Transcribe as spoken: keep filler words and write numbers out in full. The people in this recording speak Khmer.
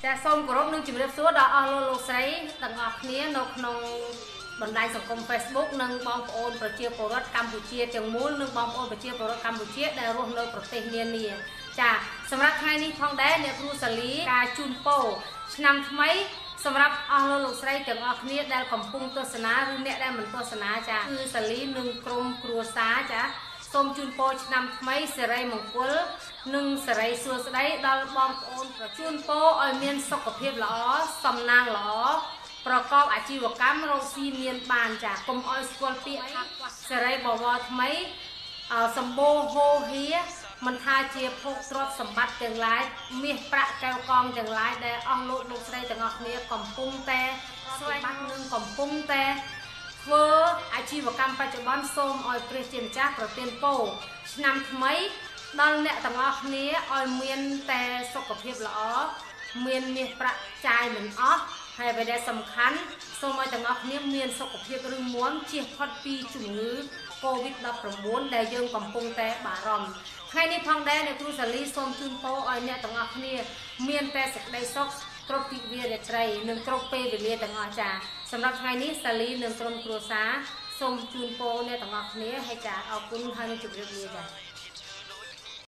ចាសូមគោរពនឹងជម្រាបសួរដល់អស់លោកលោកស្រីទាំងអស់គ្នានៅក្នុងបណ្ដាញសង្គម Facebook និងបងប្អូនប្រជាពលរដ្ឋកម្ពុជាទាំងមូលនិងបងប្អូនប្រជាពលរដ្ឋកម្ពុជាដែលរស់នៅប្រទេសនានាចាសម្រាប់ថ្ងៃនេះផងដែរអ្នកគ្រូសាលីការជូនពរឆ្នាំថ្មីសម្រាប់អស់លោកលោកស្រីទាំងអស់គ្នាដែលកំពុងទស្សនាឬអ្នកដែលមិនទស្សនាចាគឺសាលីនិងក្រុមគ្រួសារចាសូមជូនពរឆ្នាំថ្មីសិរីមង្គលនិងសិរីសួស្តីដល់បងប្អូនប្រជូនពរឲ្យមានសុខភាពល្អសំណាងល្អប្រកបអាជីវកម្មរកស៊ីមានបានចាកុំឲ្យស្គាល់ពាក្យសិរីបវរថ្មីសម្បូរហូរហៀមិនថាជាភោគទ្រព្យសម្បត្តិទាំងឡាយមាសប្រាក់កែវកងទាំងឡាយដែលអស់លោកលោកស្រីទាំងអស់គ្នាកំពុងតែស្វែងរកនិងកំពុងតែធ្វើអាជីវកម្មបច្ចុប្បន្នសូមឲ្យព្រះជាម្ចាស់ប្រទានពរឆ្នាំថ្មីដល់អ្នកទាំងអស់គ្នាឲ្យមានតែសុខភាពល្អមានមាសប្រាក់ចាយមិនអស់ហើយអ្វីដែលសំខាន់សូមឲ្យទាំងអស់គ្នាមានសុខភាពរឹងមាំជៀសផុតពីជំងឺ កូវីដ ដប់ប្រាំបួន ដែលយើងកំពុងតែបារម្ភថ្ងៃនេះផងដែរអ្នកគ្រូសាលីសូមជូនពរឲ្យអ្នកទាំងអស់គ្នាមានតែសេចក្តីសុខគ្រប់ទិវារាត្រីនិងគ្រប់ពេលវេលាទាំងអស់ចាសម្រាប់ថ្ងៃនេះសាលីនិងក្រុមគ្រួសារសូមជូនពរអ្នកទាំងអស់គ្នាហើយចាអរគុណហើយនឹងជម្រាបលាចា